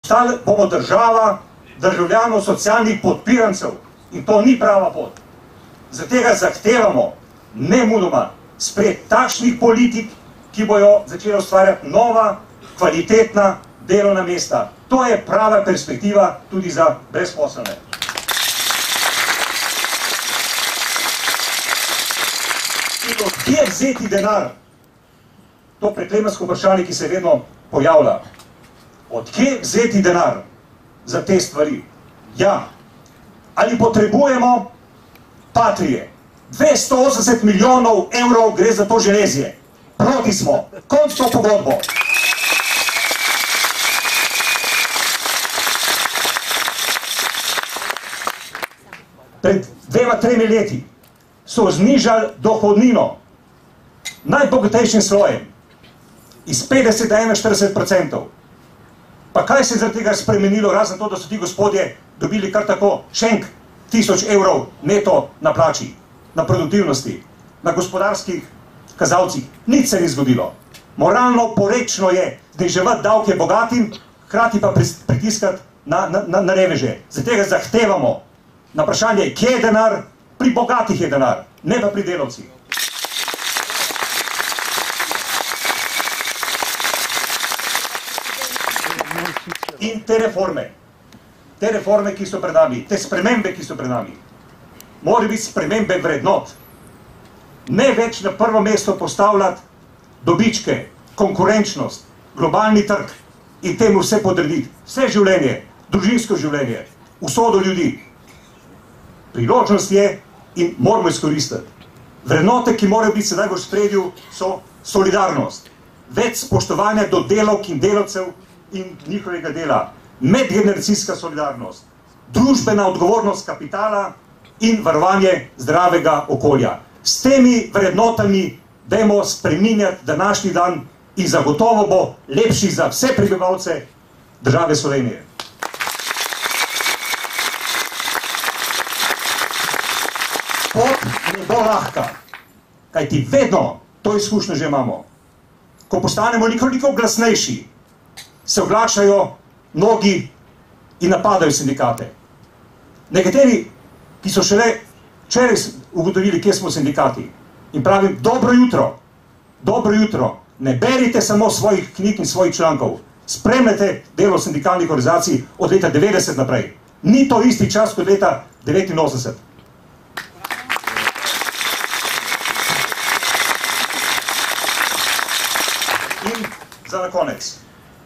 Postali bomo država državljanov socialnih podpirancev in to ni prava pot. Zaradi tega zahtevamo nemudoma sprejeti takšnih politik, ki bojo začela ustvarjati nova, kvalitetna delovna mesta. To je prava perspektiva tudi za brezposelne. In od kje vzeti denar? To preklemansko vprašanje, ki se vedno pojavlja. Od kje vzeti denar za te stvari? Ja, ali potrebujemo Patrije? 280 milijonov evrov gre za to železje. Proti smo. Konč to pogodbo. Pred 2-3 leti so znižali dohodnino najbogatejšim slojem iz 50 na 41%. Pa kaj se je zaradi tega spremenilo, razen to, da so ti gospodje dobili kar tako šenk 1000 evrov neto na plači, na produktivnosti, na gospodarskih kazalcih? Nič se ni zgodilo. Moralno porečno je zniževati davke bogatim, hkrati pa pritiskati na reveže. Zaradi tega zahtevamo na vprašanje, kje je denar, pri bogatih je denar, ne pa pri delavcih. In te reforme, ki so pred nami, te spremembe, ki so pred nami, morajo biti spremembe vrednot. Ne več na prvo mesto postavljati dobičke, konkurenčnost, globalni trg in temu vse podrediti. Vse življenje, družinsko življenje, usodo ljudi. Priložnost je in moramo izkoristiti. Vrednote, ki morajo biti sedaj v ospredju, so solidarnost, več spoštovanja do delavk in delavcev in njihovega dela, medgeneracijska solidarnost, družbena odgovornost kapitala in varovanje zdravega okolja. S temi vrednotami dajmo spreminjati današnji dan in zagotovo bo lepši za vse prebivalce države Slovenije. Pot ne bo lahka, kajti vedno to izkušnjo že imamo. Ko postanemo nekoliko glasnejši, se oglašajo mnogi in napadajo sindikate. Nekateri, ki so šele včeraj ugotovili, kje smo sindikati, in pravim, dobro jutro, ne berite samo svojih knjig in svojih člankov, spremljate delo sindikalnih organizacij od leta 90 naprej. Ni to isti čas kot leta 89. In za na konec.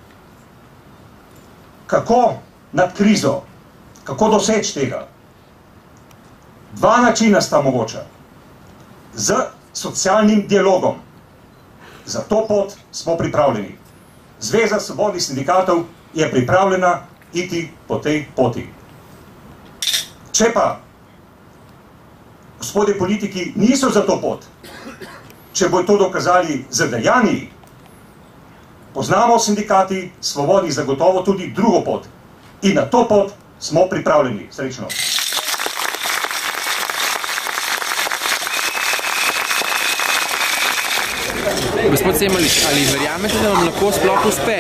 Kako nad krizo, kako doseči tega? Dva načina sta mogoča. Z socialnim dialogom. Za to pot smo pripravljeni. Zveza svobodnih sindikatov je pripravljena iti po tej poti. Če pa gospodje politiki niso za to pot, če bodo to dokazali z dejanji, poznamo sindikati svobodnih zagotovo tudi drugo pot. In na to pot smo pripravljeni. Srečno. Gospod Semolič, ali verjamete, da vam lahko sploh uspe?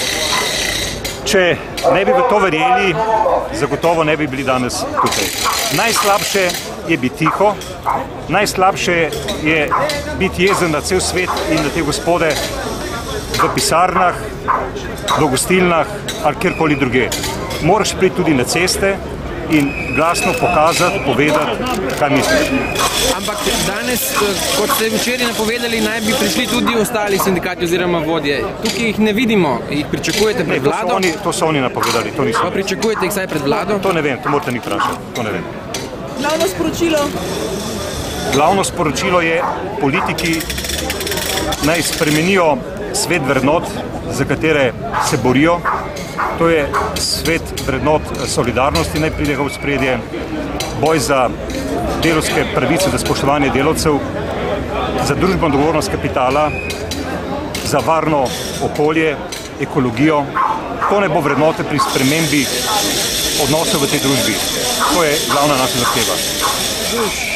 Če ne bi v to verjeli, zagotovo ne bi bili danes tukaj. Najslabše je biti tiho, najslabše je biti jezen na cel svet in na te gospode v pisarnah, v gostilnah ali kjerkoli druge. Moraš priti tudi na ceste in glasno pokazati, povedati, kaj misliš. Ampak danes, kot ste včeraj napovedali, naj bi prišli tudi ostali sindikati oziroma vodje. Tukaj jih ne vidimo, jih pričakujete pred vlado? To so oni napovedali, to nisem. Pa pričakujete jih vsaj pred vlado? To ne vem, to morate njih vprašati, to ne vem. Glavno sporočilo? Glavno sporočilo je, politiki naj spremenijo svet vrednot, za katere se borijo. To je svet vrednot solidarnosti, naj pride v ospredje, boj za delavske pravice, za spoštovanje delavcev, za družbeno odgovornost kapitala, za varno okolje, ekologijo. To ne bo vrednote pri spremembi odnosov v tej družbi. To je glavna naša zahteva.